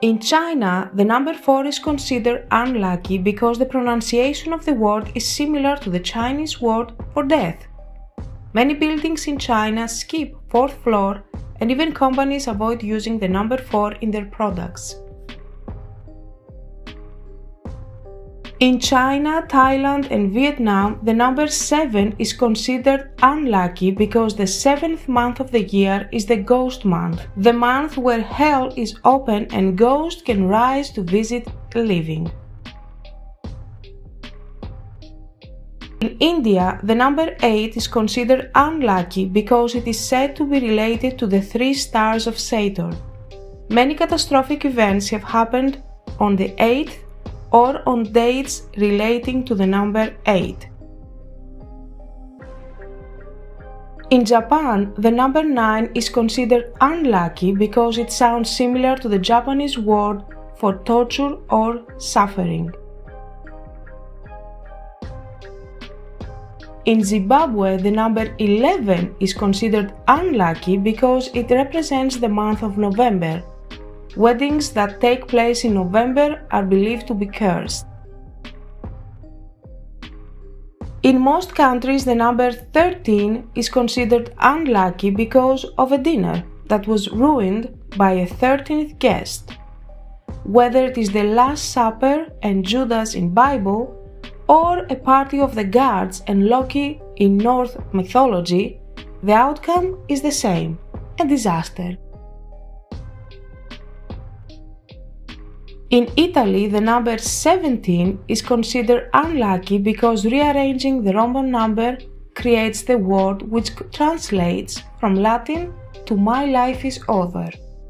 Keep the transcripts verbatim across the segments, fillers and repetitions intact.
In China, the number four is considered unlucky because the pronunciation of the word is similar to the Chinese word for death. Many buildings in China skip fourth floor, and even companies avoid using the number four in their products. In China, Thailand and Vietnam, the number seven is considered unlucky because the seventh month of the year is the ghost month, the month where hell is open and ghosts can rise to visit the living. In India, the number eight is considered unlucky because it is said to be related to the three stars of Saturn. Many catastrophic events have happened on the eighth or on dates relating to the number eight. In Japan, the number nine is considered unlucky because it sounds similar to the Japanese word for torture or suffering. In Zimbabwe, the number eleven is considered unlucky because it represents the month of November. Weddings that take place in November are believed to be cursed. In most countries, the number thirteen is considered unlucky because of a dinner that was ruined by a thirteenth guest. Whether it is the Last Supper and Judas in Bible, or a party of the gods and Loki in Norse mythology, the outcome is the same: a disaster. In Italy, the number seventeen is considered unlucky because rearranging the Roman number creates the word which translates from Latin to "my life is over."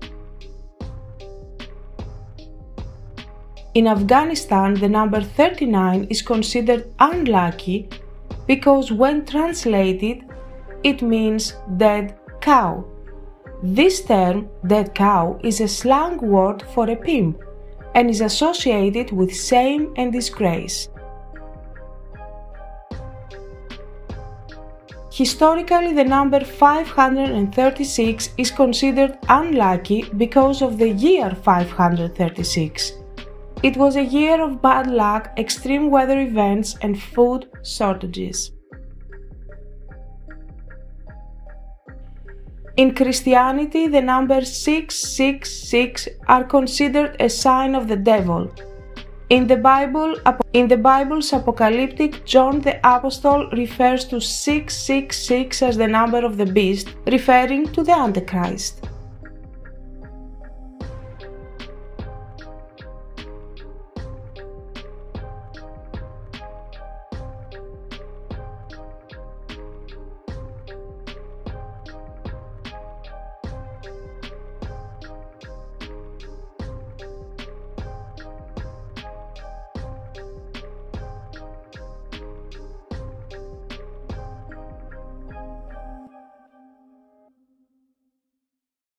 In Afghanistan, the number thirty-nine is considered unlucky because when translated, it means dead cow. This term, dead cow, is a slang word for a pimp and is associated with shame and disgrace. Historically, the number five hundred thirty-six is considered unlucky because of the year five hundred thirty-six. It was a year of bad luck, extreme weather events, and food shortages. In Christianity, the number six six six are considered a sign of the devil. In the Bible, in the Bible's apocalyptic, John the Apostle refers to six six six as the number of the beast, referring to the Antichrist.